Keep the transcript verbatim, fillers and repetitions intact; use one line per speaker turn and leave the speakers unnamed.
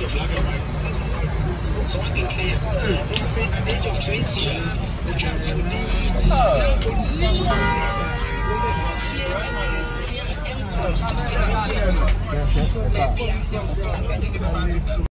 So I think they say at the age of twenty, the chance would be